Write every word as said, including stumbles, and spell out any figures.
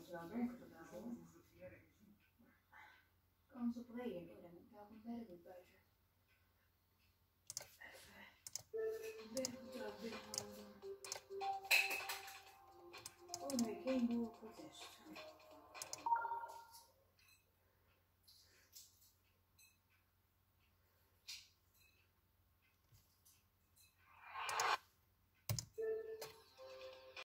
wel donker vanavond. Kans op regen. Oh, dan moet ik daar ook een berggoed buiten. Even berggoed daar binnen houden. Oh nee, geen boerenprotest.